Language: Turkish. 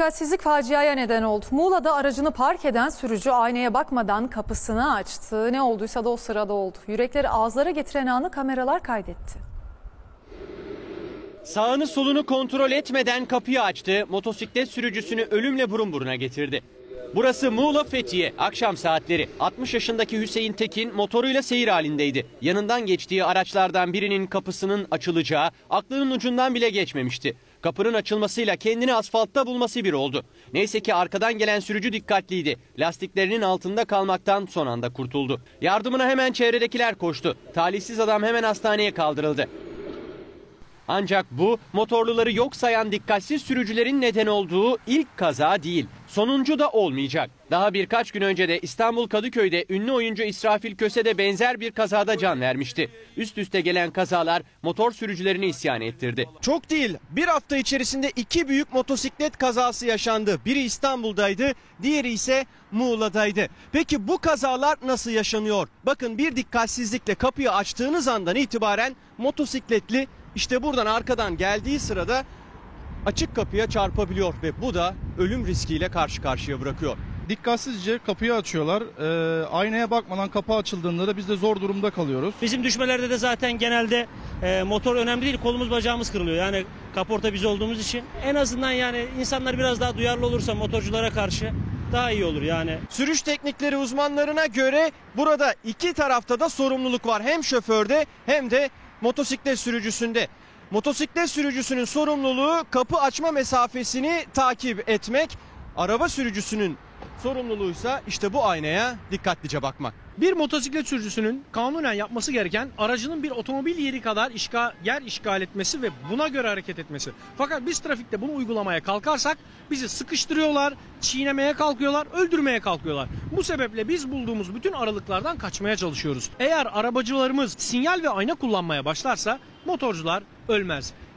Dikkatsizlik faciaya neden oldu. Muğla'da aracını park eden sürücü aynaya bakmadan kapısını açtı. Ne olduysa da o sırada oldu. Yürekleri ağızlara getiren anı kameralar kaydetti. Sağını solunu kontrol etmeden kapıyı açtı. Motosiklet sürücüsünü ölümle burun buruna getirdi. Burası Muğla Fethiye. Akşam saatleri. 60 yaşındaki Hüseyin Tekin motoruyla seyir halindeydi. Yanından geçtiği araçlardan birinin kapısının açılacağı aklının ucundan bile geçmemişti. Kapının açılmasıyla kendini asfaltta bulması bir oldu. Neyse ki arkadan gelen sürücü dikkatliydi. Lastiklerinin altında kalmaktan son anda kurtuldu. Yardımına hemen çevredekiler koştu. Talihsiz adam hemen hastaneye kaldırıldı. Ancak bu motorluları yok sayan dikkatsiz sürücülerin neden olduğu ilk kaza değil. Sonuncu da olmayacak. Daha birkaç gün önce de İstanbul Kadıköy'de ünlü oyuncu İsrafil Köse de benzer bir kazada can vermişti. Üst üste gelen kazalar motor sürücülerini isyan ettirdi. Çok değil, bir hafta içerisinde iki büyük motosiklet kazası yaşandı. Biri İstanbul'daydı, diğeri ise Muğla'daydı. Peki bu kazalar nasıl yaşanıyor? Bakın, bir dikkatsizlikle kapıyı açtığınız andan itibaren motosikletli işte buradan arkadan geldiği sırada açık kapıya çarpabiliyor ve bu da ölüm riskiyle karşı karşıya bırakıyor. Dikkatsizce kapıyı açıyorlar. Aynaya bakmadan kapı açıldığında da biz de zor durumda kalıyoruz. Bizim düşmelerde de zaten genelde motor önemli değil, kolumuz bacağımız kırılıyor. Yani kaporta biz olduğumuz için en azından yani insanlar biraz daha duyarlı olursa motorculara karşı daha iyi olur yani. Sürüş teknikleri uzmanlarına göre burada iki tarafta da sorumluluk var. Hem şoförde hem de motosiklet sürücüsünde. Motosiklet sürücüsünün sorumluluğu kapı açma mesafesini takip etmek. Araba sürücüsünün sorumluluğuysa işte bu aynaya dikkatlice bakmak. Bir motosiklet sürücüsünün kanunen yapması gereken aracının bir otomobil yeri kadar yer işgal etmesi ve buna göre hareket etmesi. Fakat biz trafikte bunu uygulamaya kalkarsak bizi sıkıştırıyorlar, çiğnemeye kalkıyorlar, öldürmeye kalkıyorlar. Bu sebeple biz bulduğumuz bütün aralıklardan kaçmaya çalışıyoruz. Eğer arabacılarımız sinyal ve ayna kullanmaya başlarsa motorcular ölmez.